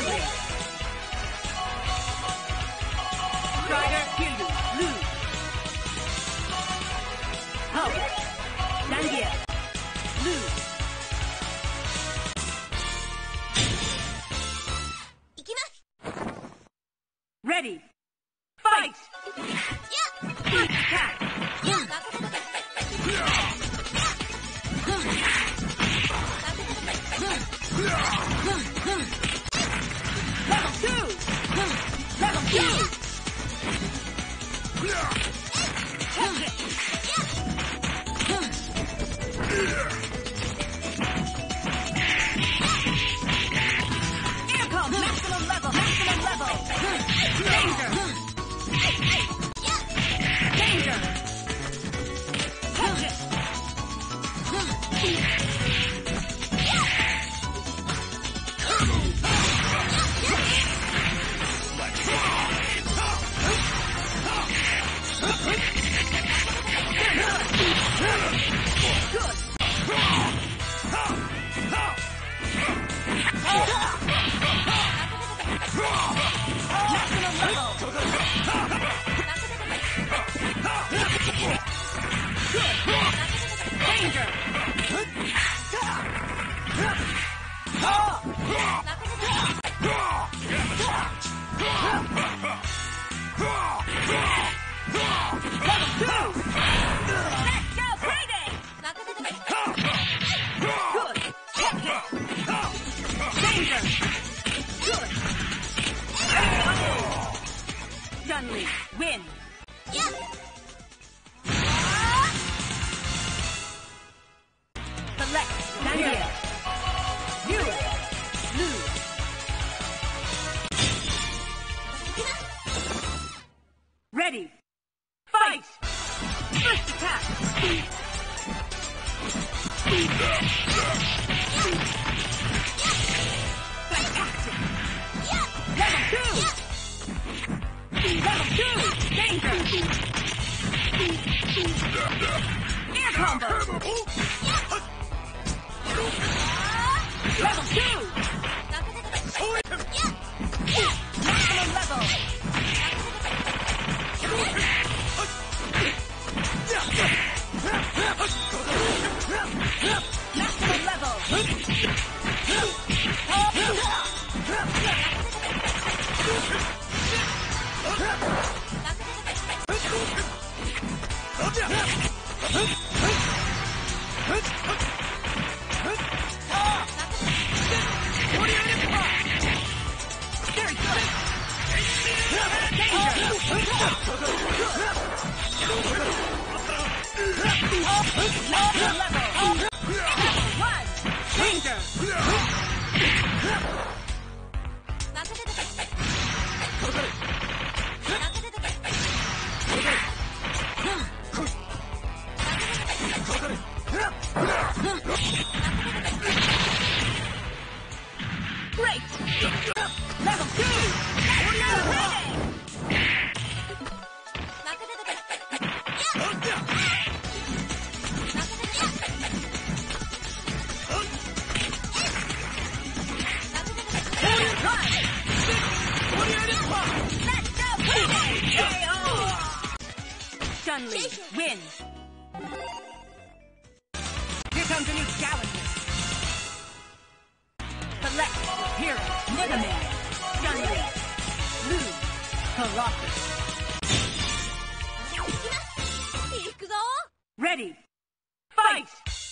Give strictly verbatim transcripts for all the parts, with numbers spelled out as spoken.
Strider, Kiryu, lose. Hulk, Zangief, lose. Ready, fight! First attack! Level two! Level two! Touch it! Air comb, maximum level, maximum level! Danger! Danger! Touch it! Chun-Li, win! Select Zangief. You lose. Ready, fight! First attack! Fantastic! Level two! Level two! Danger! Air combo! Level two! Maximum level! Maximum level! Very good! Danger! Level! Level one! Danger! Great! Level two! Chun-Li, win! Here comes a new challenger. Select hero, Mega Man, Chun-Li, Lose, Colossus. Ready, fight!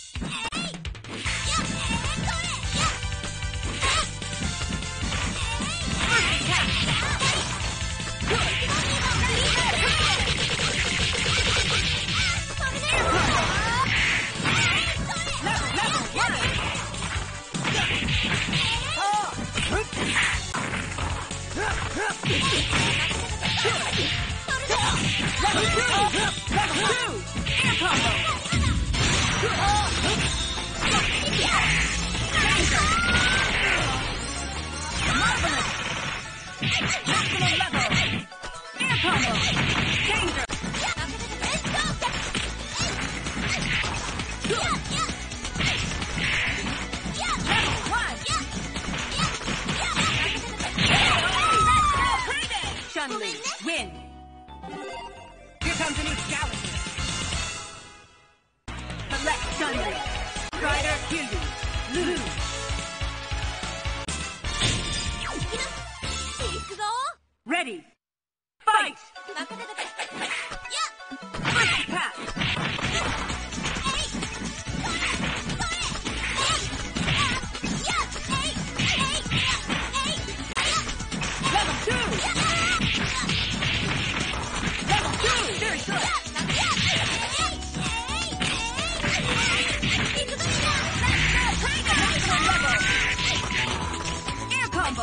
Level two! Level two! Air combo! Marvelous! Maximum level! Air combo! Danger! Level one! Here comes a new challenger. Select Sunday. Strider Kiryu. Lulu. Ready. Fight! First attack! Level two! Level two! Very good! Air combo!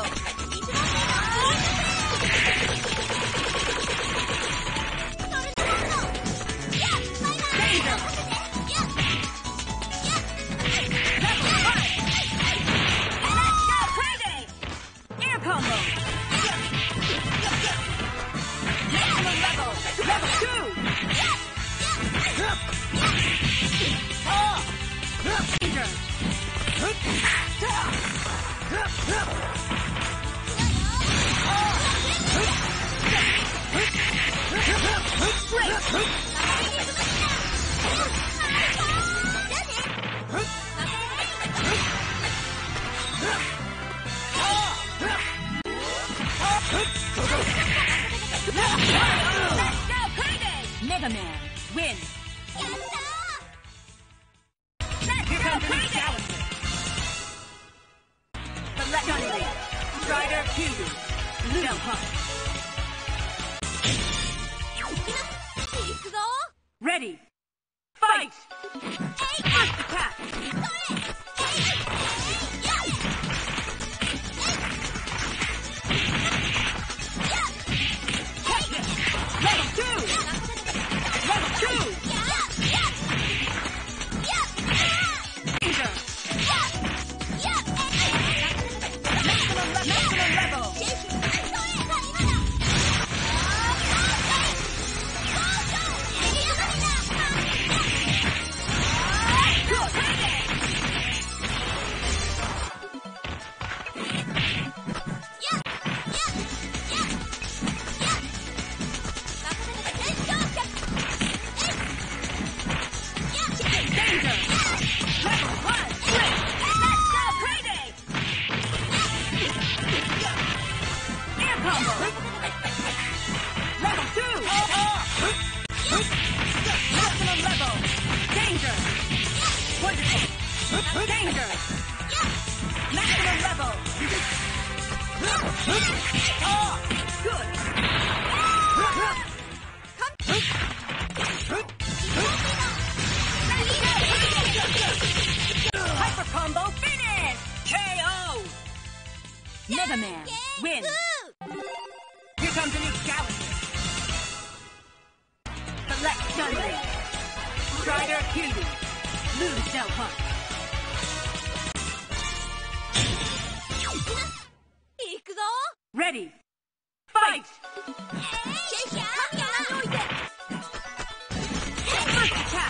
Mega Man wins. Here comes the new challenger. Select Sunday. Strider Kiryu. Lulu Punch. Ready. Fight! First attack! Level two! Level two! Danger! Maximum, maximum level! Danger! Maximum level! Oh, good! Hyper combo finish! K O! Mega Man wins! Here comes a new challenger. Select Sunday. Strider Kiryu. Lulu Cell Punch. Ready. Fight! First attack!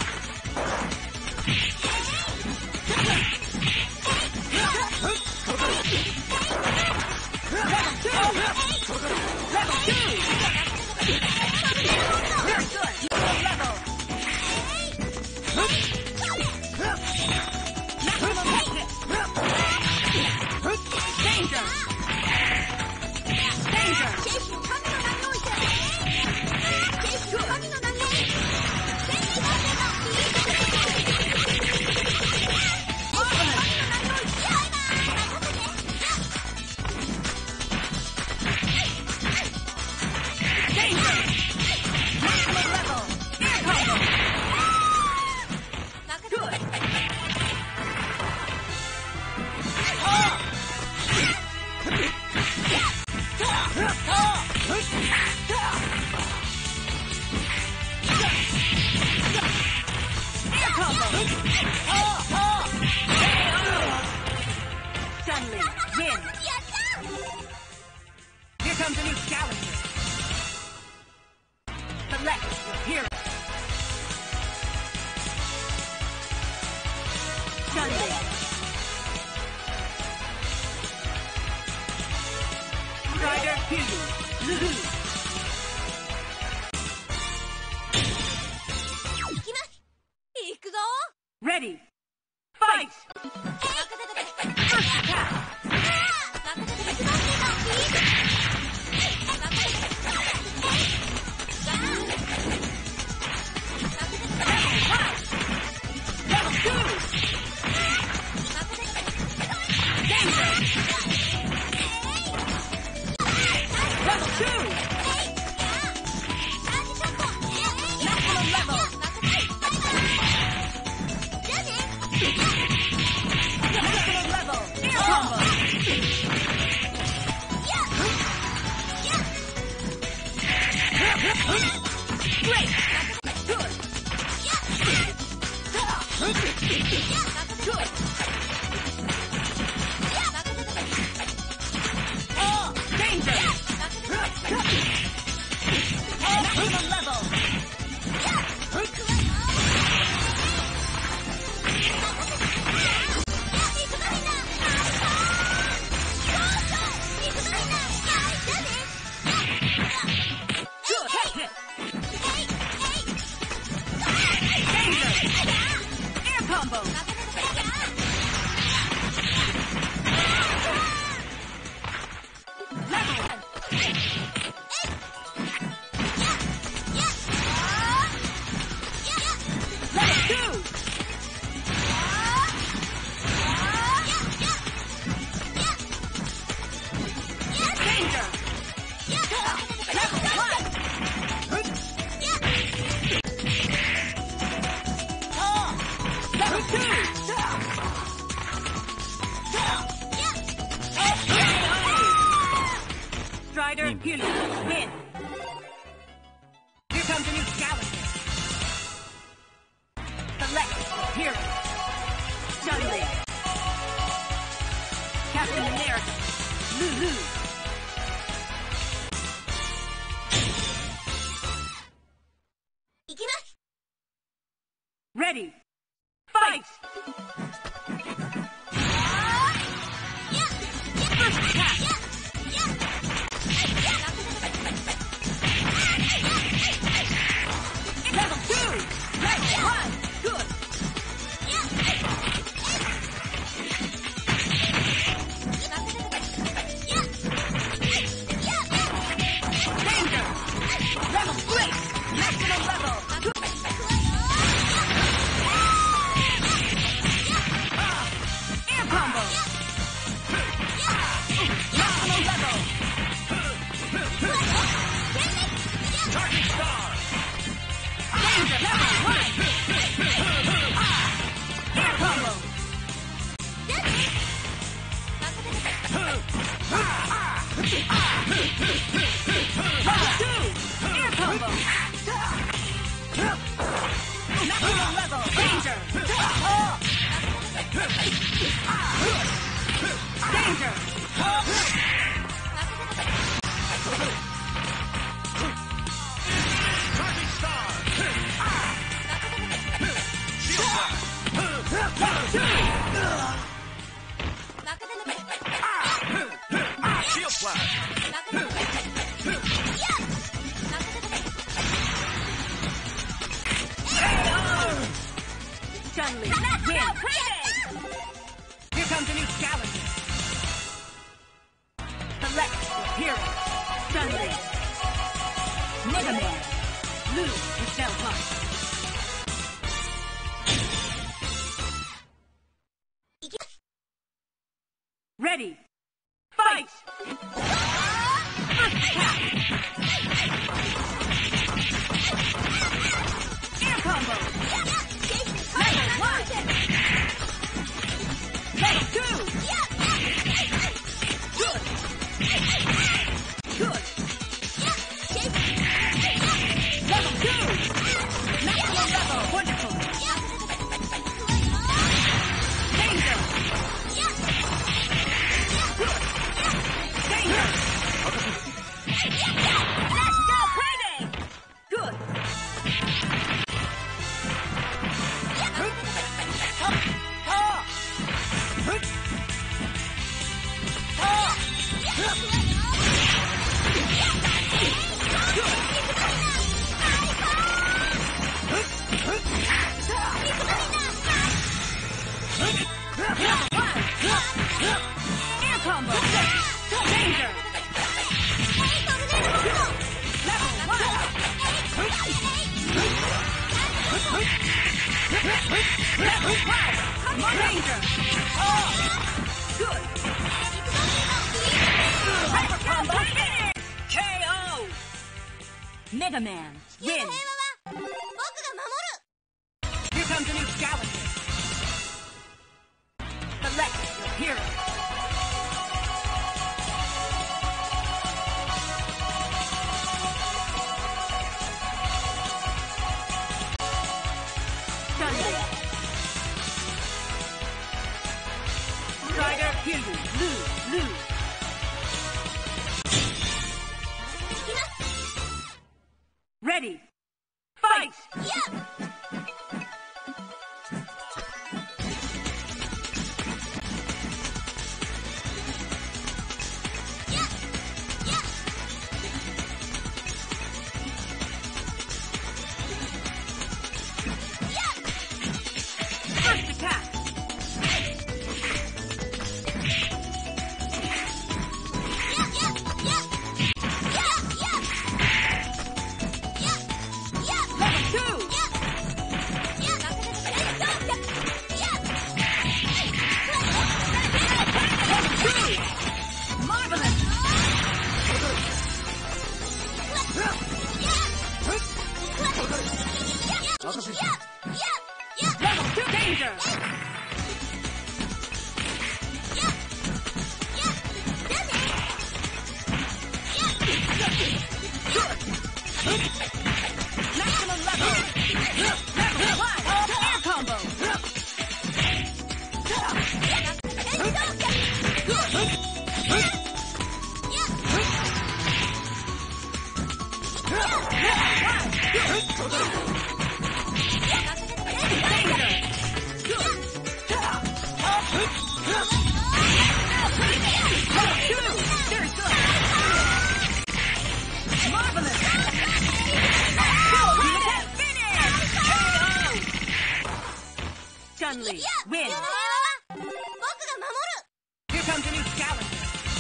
Level two! Level two! Very good! Level! Maximum hit! Danger! Danger! Comes a new challenger. Select your hero. Sunday. Strider Kiryu. Lulu. Ready, fight! First attack! Level two! Danger! Level two! Maximum level! Maximum level! Air combo! Great! Good! Good! Oh, danger! Maximum level! Good hit! Danger! Air combo! Level! Level two! Danger! Level one! Level two! Strider Unit, win! Here comes a new challenger. Select hero. Chun-Li. Captain America. Lulu. Ready. Fight! First attack! Level two! Level one! Good! Danger! Level three! Maximum level! Air combo! Maximum level! Target star! Danger! Level one! Air combo! Level two! Air combo! Maximum level! Danger! Danger! Target star! Shield flash! Chun-Li, win! Here comes a new challenger. Select hero. Chun-Li. Mega Man. Blue is Cell Punch. Ready. Fight! First attack! Air combo! Level one! Level two! Good! Good! Level two! Maximum level! Wonderful! Danger! Good! Danger! Let's go crazy! Good! More danger! Oh! Good! Hyper combo finish! K O! Mega Man win! Here comes a new challenger! Select your hero! Strider, Kiryu, lose, lose. Ready, fight! Yeah. First attack! Level two danger! Maximum level! Level one! Air combo! Chun-Li, win! Here comes a new challenger!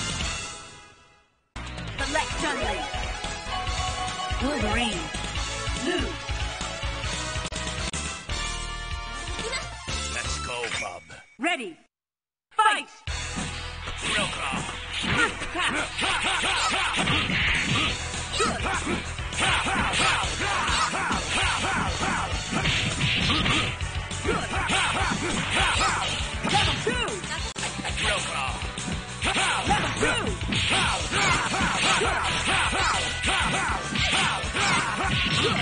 Select Chun-Li! Wolverine, lose! Let's go, bub. Ready, fight! Welcome. First attack! Good! Good! Level two! Welcome. Level two! Good!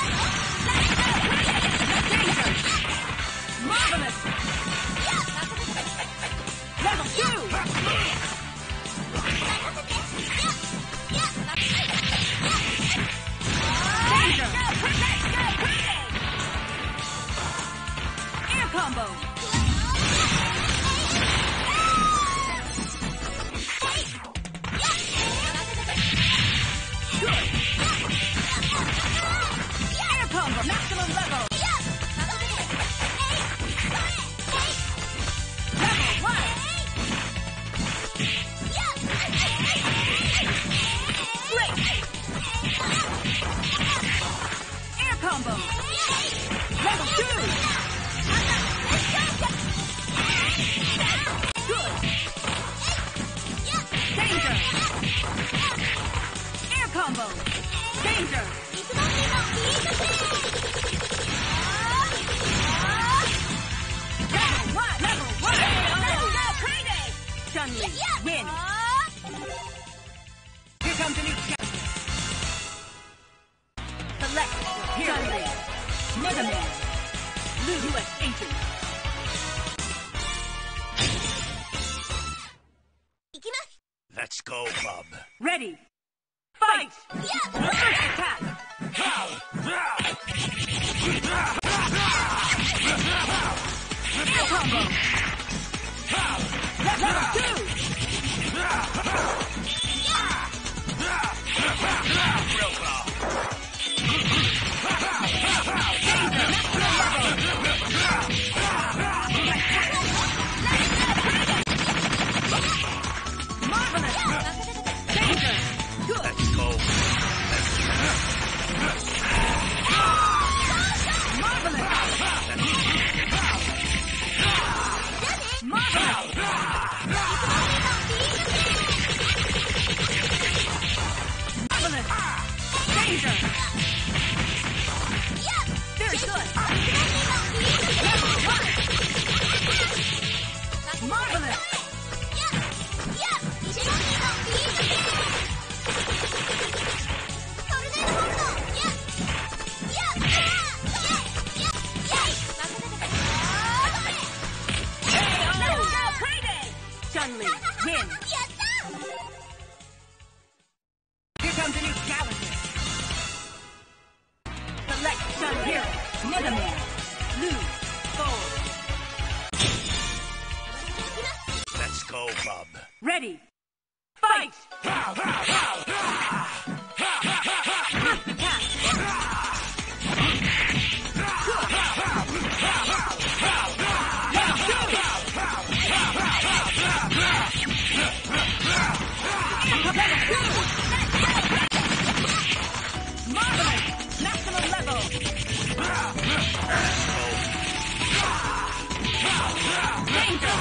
Danger! Marvelous! Level two! Danger! Air combo! Good! Air combo! Maximum level! Level one! Great! Air combo! Level two! Good! Danger! Air combo! Danger! Level one! Level one! Chun-Li, win! Here comes a new challenger. Select your hero. Chun-Li, Mega Man, Blue U S Agent. Let's go, bub. Ready, fight! First attack! Air combo! Level two! Marvelous! Danger! Good! Let's go. Very good. Level one. Marvelous. Chun-Li, win. Here comes a new challenger. Select Chun Hero, Mega Man, Blue, Gold. Let's go, Bob. Ready, fight! First attack. Marvelous! Maximum level! Danger!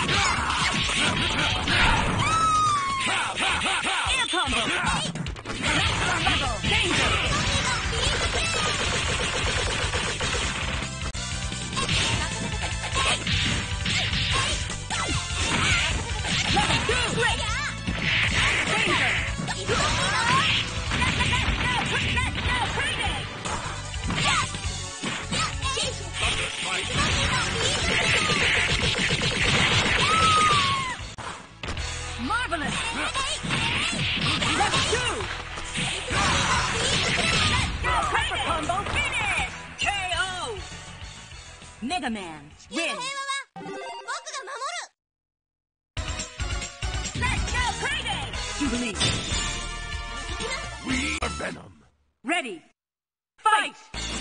Air combo! Maximum level! Danger! Level two! Great! Danger! Marvelous! Level two! Hyper combo finish! K O! Mega Man, win! Let's go payday! Jubilee! We are Venom. Ready! Fight!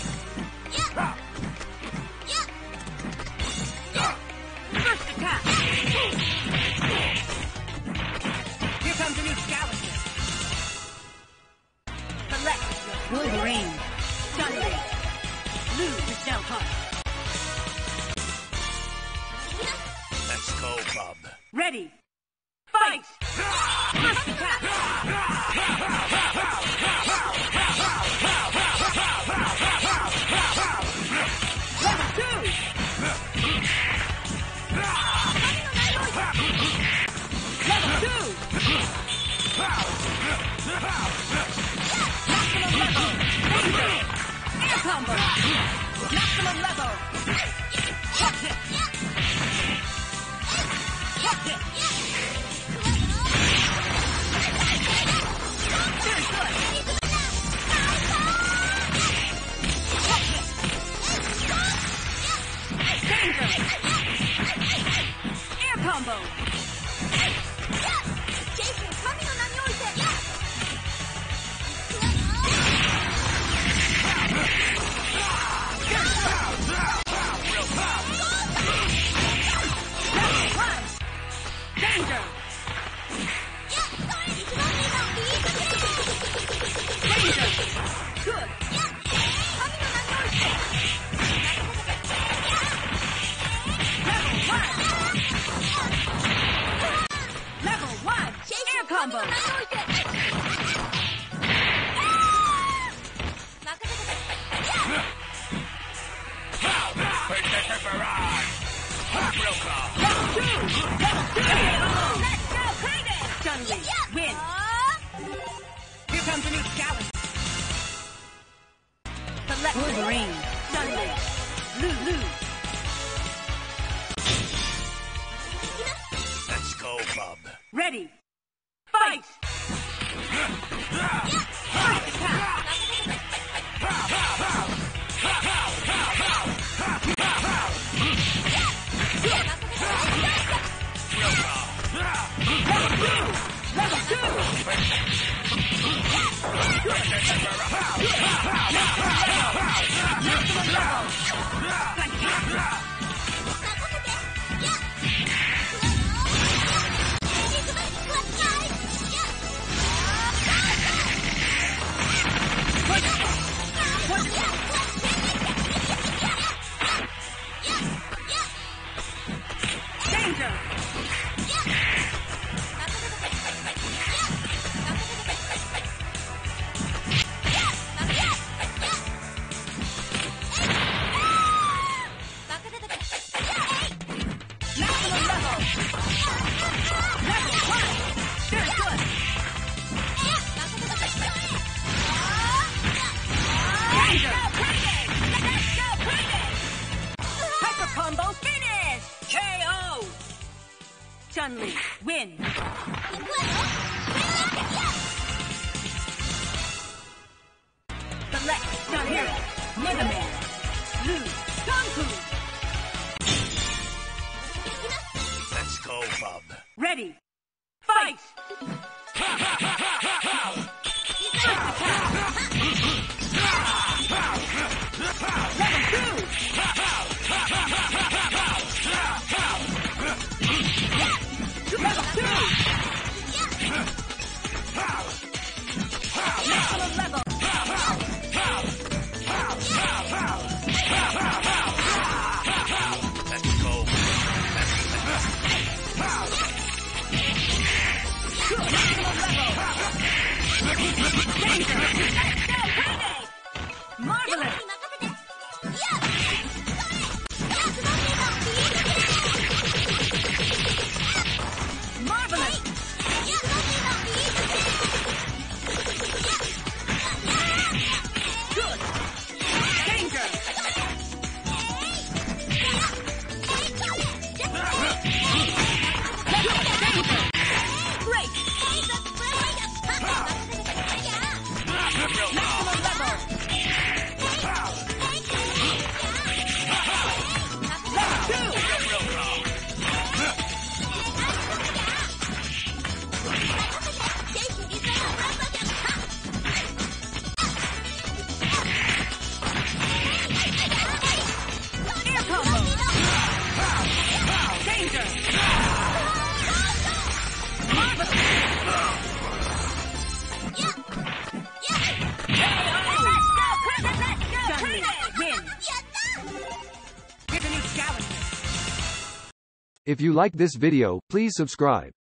First attack! Here comes a new challenger. Select Wolverine, Chun-Li, Blue Pastel Heart. Let's go, Bob. Ready! Fight! First attack! Level two! Level two! Maximum level! Danger! Air combo! Maximum level! Catch it! Catch it! Very good! Catch it! Danger! Air combo! Danger! Danger! Good! Level one! Level one! Air combo! Real Claw. Level two! Level two! Let's go crazy! Chun-Li, win! Here comes a new challenger. Select Wolverine, Chun-Li, Lulu. Let's go, Bob. Ready! Fight! First attack! Level two! Maximum level! Chun-Li, win. Select Star Hero, Mega Man, lose, Kung Fu. Let's go, Bub. Ready, fight! Level two! Maximum level! Let's go. Marvelous! Marvelous! Good! Danger! Great! Maximum level! Level two! Air combo! Danger! Marvelous! Chun-Li, win! Here's a new challenge. If you like this video, please subscribe.